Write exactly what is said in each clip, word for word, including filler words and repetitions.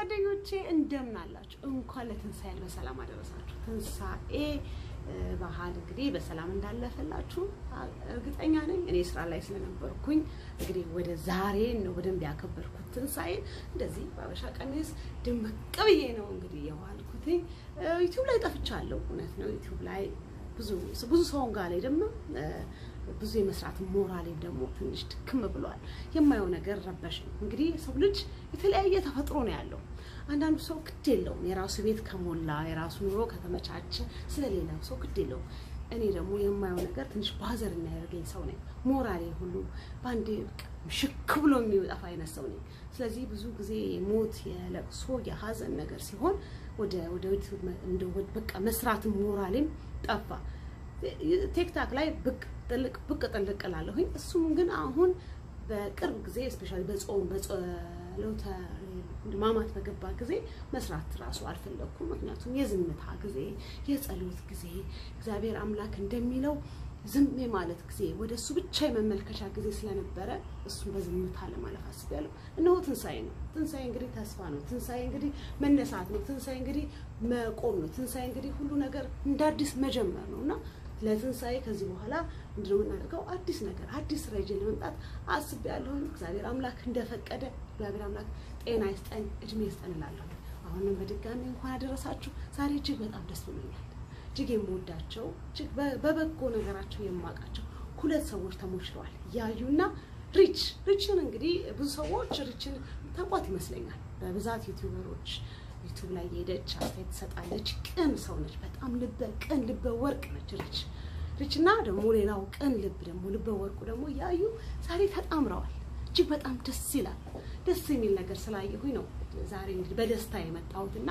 ጓደኞቼ እንደምን አላችሁ እንኳን ለትንሳኤ በሰላም አደረሳችሁ ትንሳኤ ባህል እንግዲህ በሰላም እንዳለፈላችሁ እርግጠኛ ነኝ እኔ ስራ ላይ ስለነበርኩኝ እንግዲህ ወደ ዛሬ ነው ወደም ያከበርኩት ትንሳኤ እንደዚህ ባበሻ ቀሚስ ድምቅ ብዬ ነው እንግዲህ የዋልኩት ዩቲዩብ ላይ ጠፍቻለሁ እውነት ነው ዩቲዩብ ላይ ብዙ ብዙ ሰው ጋር ላይ ደግሞ ብዙ የመስራት ሞራል ደግሞ ትንሽ ድክም ብሏል የማየው ነገር ረበሽኝ እንግዲህ ሰው ልጅ የተለያየ ተፈጥሮ ነው ያለው አንዳንዱ ሰው ግድ የለውም የራሱ ቤት ከሞላ የራሱ ኑሮ ከተመቻቸ ስለሌላው ሰው ግድ የለውም እኔ ደግሞ የማየው ነገር ትንሽ ባዘር እና ያርገኝ ሰው ነኝ ሞራሌ ሁሉ ባንዴ ሽክ ብሎ የሚወጣ አይነት ሰው ነኝ ስለዚህ ብዙ ጊዜ ሞት የለቅሶ የሐዘን ነገር ሲሆን ወደ ወደ እንደው በቃ መስራት ሞራሌም ጠፋ ቲክቶክ ላይ ብቅ ጥልቅ ብቅ ጥልቅ ላለሁኝ እሱም ግን አሁን በቅርብ ጊዜ ስፔሻሊ በጾም በጸሎተ ማማት በገባ ጊዜ መስራት ራሱ አልፈለኩም ምክንያቱም የዝምታ ጊዜ የጸሎት ጊዜ እግዚአብሔር አምላክ እንደሚለው ዝም ማለት ጊዜ ወደሱ ብቻ የመመልከቻ ጊዜ ስለነበረ እሱን በዝምታ ለማለፍ አስቤያለሁ እነሆ ትንሳኤ ነው ትንሳኤ እንግዲህ ተስፋ ነው ትንሳኤ እንግዲህ መነሳት ነው ትንሳኤ እንግዲህ መቆም ነው ትንሳኤ እንግዲህ ሁሉ ነገር እንደ አዲስ መጀመር ነውና ለትንሳኤ ከዚህ በኋላ እንደው እናደርገው አዲስ ነገር አዲስ ራይጅ ለመምጣት አስቤያለሁ እግዚአብሔር አምላክ እንደፈቀደ እግዚአብሔር አምላክ ጤና ይስጠን እድሜ ይስጠን እላለሁ አሁንም በድጋሚ እንኳን አደረሳችሁ ዛሬ እጅግ በጣም ደስ ብሎኛል እጅግ የምወዳቸው እጅግ በበጎ ነገራቸው የማቃቸው ሁለት ሰዎች ተሞሽረዋል ያዩና ሪች ሪችን እንግዲህ ብዙ ሰዎች ሪችን ታቋት ይመስለኛል በብዛት ዩቲዩበሮች ዩቲዩብ ላይ ሄደች አስተያየት ተሰጣለች ቅን ሰው ነች በጣም ልበ ቅን ልበ ወርቅ ነች ሪች ሪችና ደግሞ ሌላው ቅን ልብ ደግሞ ልበ ወርቁ ደግሞ ያዩ ዛሬ ተጣምረዋል እጅግ በጣም ደስ ይላል ደስ የሚል ነገር ስላየሁኝ ነው ዛሬ እንግዲህ በደስታ የመጣሁትና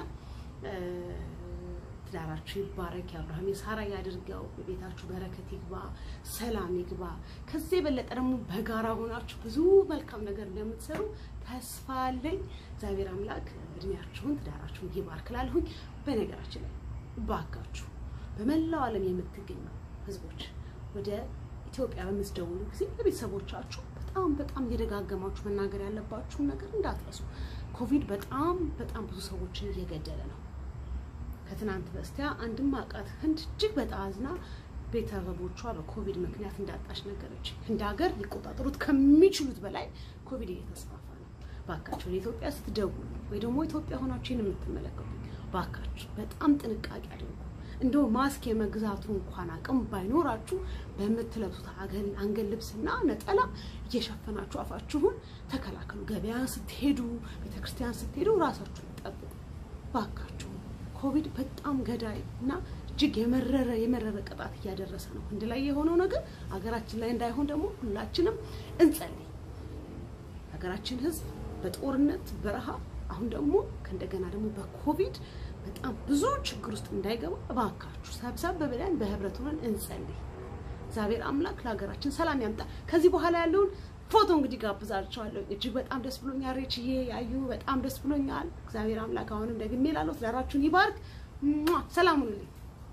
ትዳራችሁ ይባረክ ያብርሃም የሳራ ያድርገው ቤታችሁ በረከት ይግባ ሰላም ይግባ ከዚህ በለጠ ደግሞ በጋራ ሆናችሁ ብዙ መልካም ነገር እንደምትሰሩ ተስፋ አለኝ እግዚአብሔር አምላክ እድሜያችሁን ትዳራችሁን ይባርክላልሁኝ በነገራችን ላይ ባካችሁ በመላው ዓለም የምትገኙ ህዝቦች ወደ ኢትዮጵያ በመስደውሉ ጊዜ ለቤተሰቦቻችሁ በጣም በጣም እየደጋገማችሁ መናገር ያለባችሁ ነገር እንዳትረሱ ኮቪድ በጣም በጣም ብዙ ሰዎችን እየገደለ ነው ከትናንት በስቲያ አንድም አቃት ህንድ እጅግ በጣም አዝና ቤተሰቦቿ በኮቪድ ምክንያት እንዳጣሽ ነገረች እንደ ሀገር ሊቆጣጠሩት ከሚችሉት በላይ ኮቪድ እየተስፋፋ ነው ባካችሁ ለኢትዮጵያ ስትደውሉ ወይ ደግሞ ኢትዮጵያ ሆናችሁ የምትመለከቱ ባካችሁ በጣም ጥንቃቄ አድርጉ እንደው ማስክ የመግዛቱ እንኳን አቅም ባይኖራችሁ በመትለብሱት አገል አንገል ልብስና ነጠላ እየሸፈናችሁ አፋችሁን ተከላከሉ ገበያ ስትሄዱ ቤተክርስቲያን ስትሄዱ ራሳችሁን ጠብቁ ባካችሁ ኮቪድ በጣም ገዳይ እና እጅግ የመረረ የመረረ ቅጣት እያደረሰ ነው እንደ ላይ የሆነው ነገር አገራችን ላይ እንዳይሆን ደግሞ ሁላችንም እንጸልይ አገራችን ህዝብ በጦርነት በረሃ አሁን ደግሞ ከእንደገና ደግሞ በኮቪድ በጣም ብዙ ችግር ውስጥ እንዳይገባ ባካችሁ ሰብሰብ ብለን በህብረት ሆነን እንጸልይ እግዚአብሔር አምላክ ለሀገራችን ሰላም ያምጣ ከዚህ በኋላ ያለውን ፎቶ እንግዲህ ጋብዛችኋለሁ እጅግ በጣም ደስ ብሎኛል ሪችዬ ያዩ በጣም ደስ ብሎኛል እግዚአብሔር አምላክ አሁንም ደግሜ ላለው ትዳራችሁን ይባርክ ሰላም ሁኑልኝ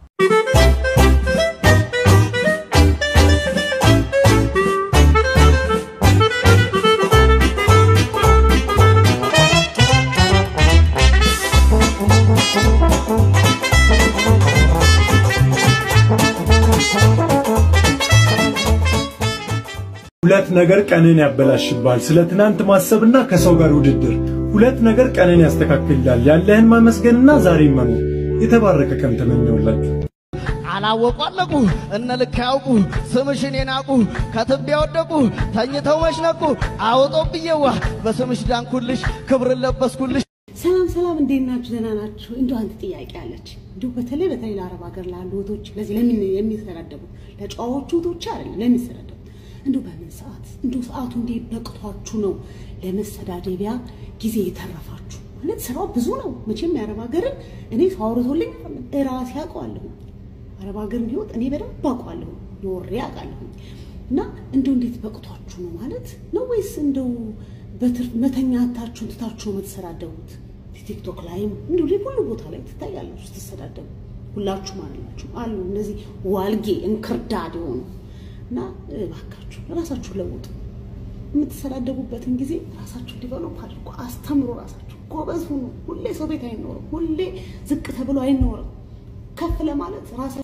ሁለት ነገር ቀንን ያበላሽባል ስለ ትናንት ማሰብና ከሰው ጋር ውድድር ሁለት ነገር ቀንን ያስተካክላል ያለህን ማመስገንና ዛሬ መኖር የተባረከ ቀን ተመኘውላችሁ አላወቋለቁ እነ ልካውቁ ስምሽን የናቁ ከትቢያ ወደቁ ተኝተው መሽነቁ አውጦብየዋ በስምሽ ዳንኩልሽ ክብር ለበስኩልሽ ሰላም ሰላም እንዴናችሁ ደህና ናችሁ እንደው አንተ ጥያቄ አለች እንደው በተለይ በተለይ ለአረብ ሀገር ላሉ ወቶች ለዚህ ለምን የሚሰራደቡ ለጫዎቹ ወቶች አይደለም ለሚሰራደቡ እንደው በምን ሰዓት እንደው ሰዓቱ እንዴ በቅቷችሁ ነው ለመሰዳደቢያ ጊዜ የተረፋችሁ ማለት ስራው ብዙ ነው መቼም ያረብ ሀገርን እኔ ሳውርቶልኝ እራስ ያውቀዋለሁ አረብ ሀገርን ህይወት እኔ በደንብ አውቀዋለሁ ኖሬ አውቃለሁ እና እንደው እንዴት በቅቷችሁ ነው ማለት ነው ወይስ እንደው በትርፍ መተኛታችሁን ትታችሁ ነው የምትሰዳደቡት ቲክቶክ ላይም እንደው ሁሉ ቦታ ላይ ትታያላችሁ ስትሰዳደቡ ሁላችሁ ማለት ናችሁ አሉ እነዚህ ዋልጌ እንክርዳድ ሆኑ እና ባካችሁ ራሳችሁ ለውጡ የምትሰዳደቡበትን ጊዜ ራሳችሁ ዲቨሎፕ አድርጉ አስተምሩ ራሳችሁ ጎበዝ ሁኑ ሁሌ ሰው ቤት አይኖርም ሁሌ ዝቅ ተብሎ አይኖርም ከፍ ለማለት ራስ